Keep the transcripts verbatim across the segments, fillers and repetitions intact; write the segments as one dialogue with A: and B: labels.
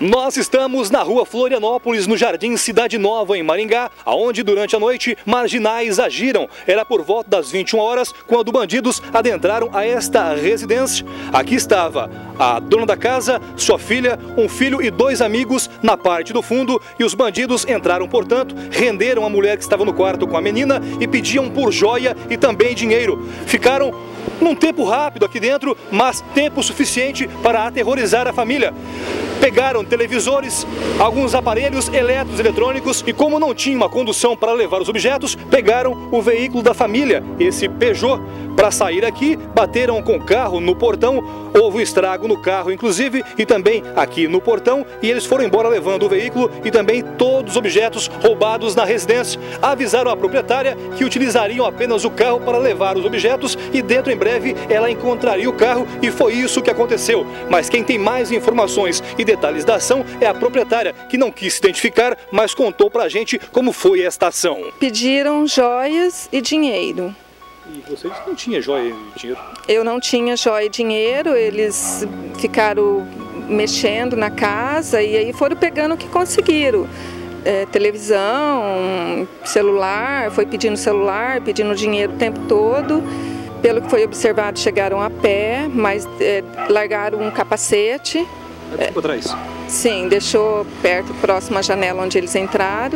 A: Nós estamos na rua Florianópolis, no Jardim Cidade Nova, em Maringá, onde durante a noite marginais agiram. Era por volta das vinte e uma horas quando bandidos adentraram a esta residência. Aqui estava a dona da casa, sua filha, um filho e dois amigos na parte do fundo, e os bandidos entraram, portanto, renderam a mulher que estava no quarto com a menina e pediam por joia e também dinheiro. Ficaram num tempo rápido aqui dentro, mas tempo suficiente para aterrorizar a família. Pegaram televisores, alguns aparelhos elétricos eletrônicos e, como não tinha uma condução para levar os objetos, pegaram o veículo da família, esse Peugeot. Para sair aqui, bateram com o carro no portão, houve um estrago no carro inclusive e também aqui no portão, e eles foram embora levando o veículo e também todos os objetos roubados na residência. Avisaram a proprietária que utilizariam apenas o carro para levar os objetos e dentro em breve ela encontraria o carro, e foi isso que aconteceu. Mas quem tem mais informações e detalhes da ação é a proprietária, que não quis se identificar, mas contou pra gente como foi esta ação.
B: Pediram joias e dinheiro.
A: E vocês não tinham joia e dinheiro? Eu
B: não tinha joia e dinheiro, eles ficaram mexendo na casa e aí foram pegando o que conseguiram. É, televisão, celular, foi pedindo celular, pedindo dinheiro o tempo todo. Pelo que foi observado, chegaram a pé, mas é, largaram um capacete.
A: É por trás?
B: Sim, deixou perto, próximo à janela onde eles entraram.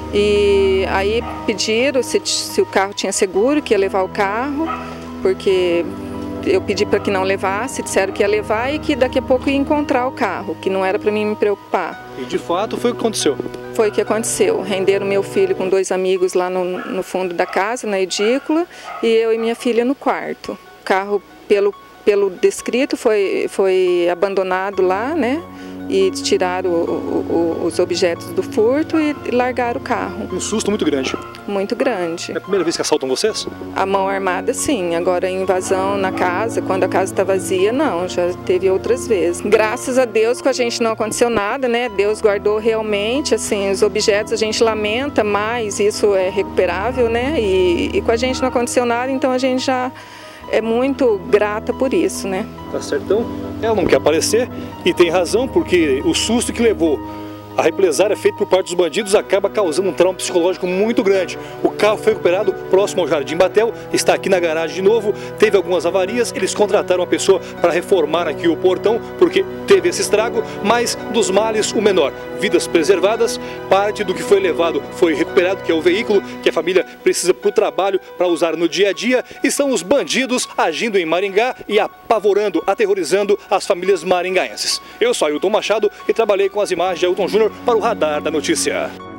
B: E aí pediram se, se o carro tinha seguro, que ia levar o carro, porque eu pedi para que não levasse, disseram que ia levar e que daqui a pouco ia encontrar o carro, que não era para mim me preocupar.
A: E de fato foi o que aconteceu?
B: Foi o que aconteceu. Renderam meu filho com dois amigos lá no, no fundo da casa, na edícula, e eu e minha filha no quarto. O carro, pelo, pelo descrito, foi, foi abandonado lá, né? E tiraram o, o, os objetos do furto e largaram o carro.
A: Um susto muito grande.
B: Muito grande.
A: É a primeira vez que assaltam vocês?
B: A mão armada, sim. Agora, invasão na casa, quando a casa está vazia, não. Já teve outras vezes. Graças a Deus com a gente não aconteceu nada, né? Deus guardou realmente, assim, os objetos a gente lamenta, mas isso é recuperável, né? E, e com a gente não aconteceu nada, então a gente já é muito grata por isso, né?
A: Tá certo, então ela não quer aparecer e tem razão, porque o susto que levou a represária feita por parte dos bandidos acaba causando um trauma psicológico muito grande. O carro foi recuperado próximo ao Jardim Batel, está aqui na garagem de novo, teve algumas avarias, eles contrataram uma pessoa para reformar aqui o portão, porque teve esse estrago, mas dos males o menor. Vidas preservadas, parte do que foi levado foi recuperado, que é o veículo que a família precisa para o trabalho, para usar no dia a dia, e são os bandidos agindo em Maringá e apavorando, aterrorizando as famílias maringaenses. Eu sou Ailton Machado e trabalhei com as imagens de Ailton Júnior para o Radar da Notícia.